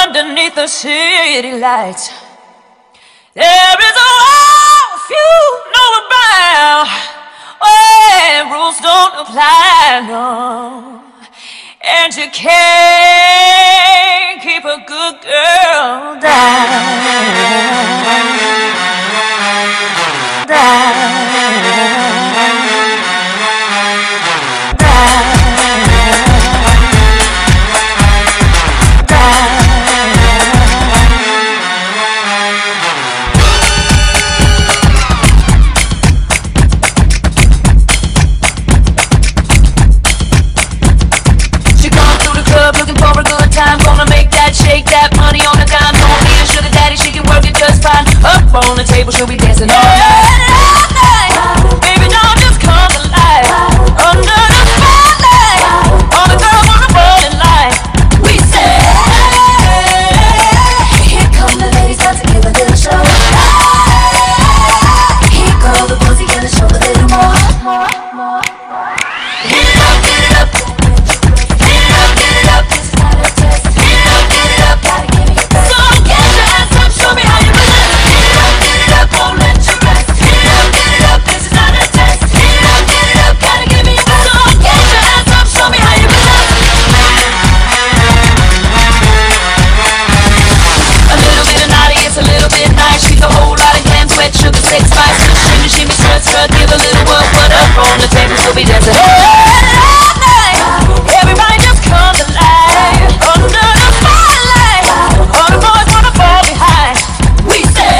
underneath the city lights. There is a world few know about, where rules don't apply, no. And you can't keep a good girl shake that money on a dime. Don't need a sugar daddy, she can work it just fine. Up on the table, she'll be dancing all night. Baby, don't just come to life. Under the spotlight, all the girls on the rolling line. We say, here come the ladies, time to give a little show. Here go the boys, you gotta show a little more. Hit it up, get it up. Hit it up, get it up. This is not a test. Gotta give me your best. So get your ass up, show me how you do it. Get it up, won't let you rest. Get it up, this is not a test. Get it up, gotta give me your best. So get your ass up, show me how you do it. A little bit of naughty, it's a little bit nice. She's a whole lot of glam, sweat, sugar, sex, spice. Shimmy, shimmy, strut, strut, give a little what up on the table, she'll be dancing. Everybody just come to life. Under the spotlight, all the boys wanna fall behind. We say,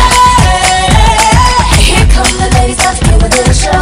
here come the ladies, time to give a little show.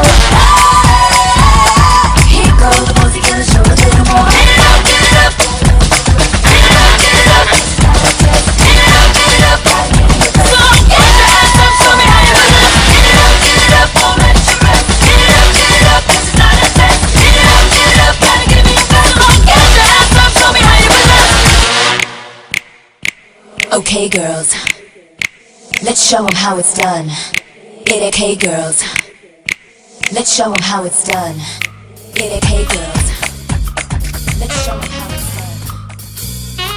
Here go the boys, you gotta show a little more. Get it up, get it up. Get it up, get it up. Get it up, get it up. So get your ass up, show me how you do it. Get it up, won't let you rest. Get it up, this is not a test. Get it up, gotta give me your best. So get your ass up, show me how you do it. Okay, girls, let's show them how it's done. Okay, girls, let's show them how it's done. Okay, girls, let's show them how it's done.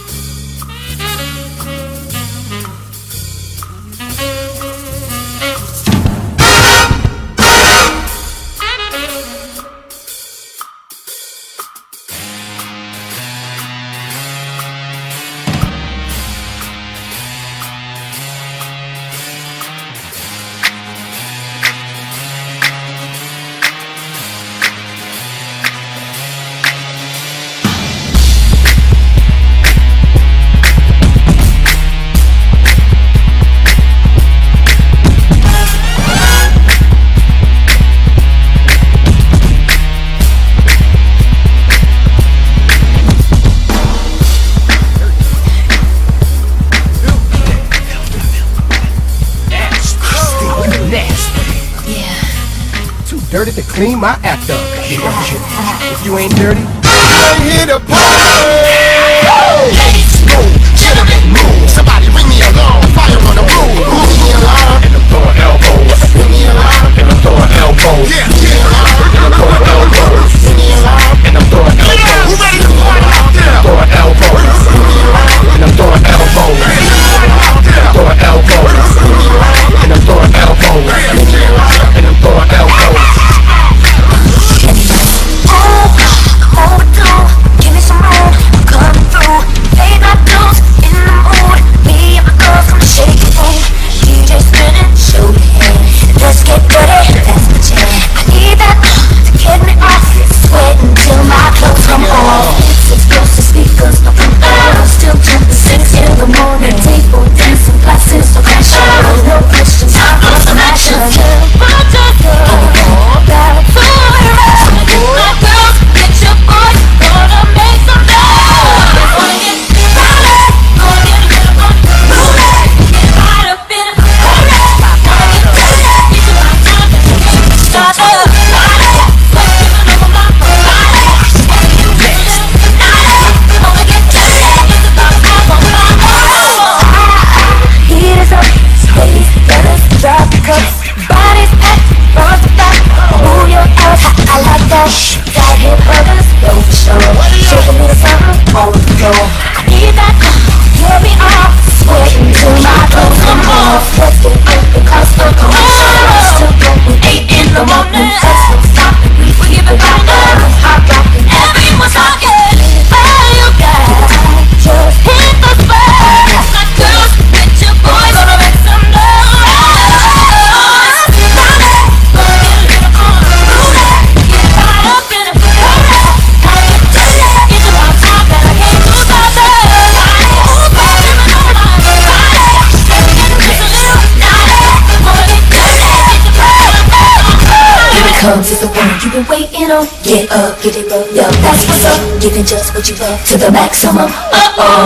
Dirty to clean my act up. If you ain't dirty, I'm here to party. Ladies, move, gentlemen, move. Somebody ring me alarm. Fire on the roof. Ring me alarm. And I'm throwing elbows. Ring me alarm. And I'm throwing elbows. Yeah, yeah. And I'm throwing elbows. Ring me alarm. And I'm throwing elbows. Who ready to party out there? Throwing elbows. Ring me alarm. And I'm throwing elbows. Throwing elbows. And I'm throwing elbows. And I'm throwing elbows. Overdue, give me some room. comes is the one you've been waiting on. Get up, get it rolled up, that's what's up. Giving just what you love to the maximum. Uh-oh.